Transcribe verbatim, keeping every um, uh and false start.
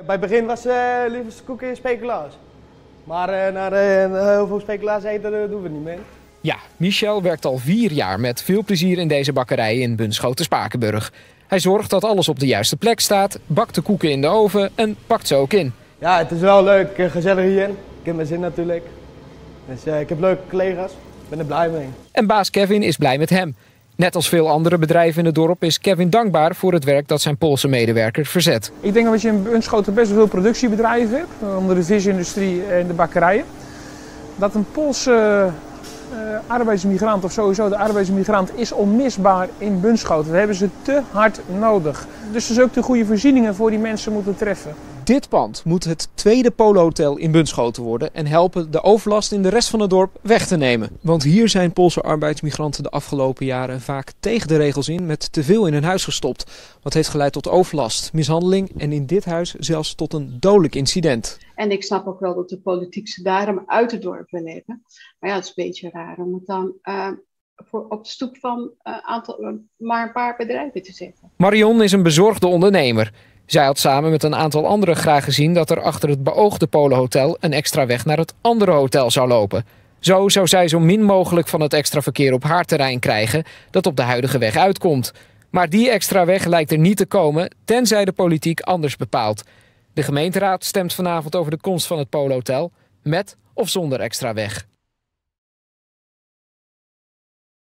Bij het begin was uh, liefst koeken en speculaas. Maar uh, naar uh, heel veel speculaas eten uh, doen we niet meer. Ja, Michel werkt al vier jaar met veel plezier in deze bakkerij in Bunschoten-Spakenburg. Hij zorgt dat alles op de juiste plek staat, bakt de koeken in de oven en pakt ze ook in. Ja, het is wel leuk, gezellig hierin. Ik heb mijn zin natuurlijk. Dus uh, ik heb leuke collega's, ik ben er blij mee. En baas Kevin is blij met hem. Net als veel andere bedrijven in het dorp is Kevin dankbaar voor het werk dat zijn Poolse medewerker verzet. Ik denk dat je in Bunschoten best wel veel productiebedrijven hebt, onder de visindustrie en de bakkerijen. Dat een Poolse uh, arbeidsmigrant of sowieso de arbeidsmigrant is onmisbaar in Bunschoten. We hebben ze te hard nodig. Dus dus ook de goede voorzieningen voor die mensen moeten treffen. Dit pand moet het tweede polohotel in Bunschoten worden en helpen de overlast in de rest van het dorp weg te nemen. Want hier zijn Poolse arbeidsmigranten de afgelopen jaren vaak tegen de regels in met te veel in hun huis gestopt. Wat heeft geleid tot overlast, mishandeling en in dit huis zelfs tot een dodelijk incident. En ik snap ook wel dat de politiek ze daarom uit het dorp wil hebben. Maar ja, het is een beetje raar om het dan uh, voor op de stoep van uh, aantal, uh, maar een paar bedrijven te zetten. Marion is een bezorgde ondernemer. Zij had samen met een aantal anderen graag gezien dat er achter het beoogde Polenhotel een extra weg naar het andere hotel zou lopen. Zo zou zij zo min mogelijk van het extra verkeer op haar terrein krijgen dat op de huidige weg uitkomt. Maar die extra weg lijkt er niet te komen, tenzij de politiek anders bepaalt. De gemeenteraad stemt vanavond over de komst van het Polenhotel, met of zonder extra weg.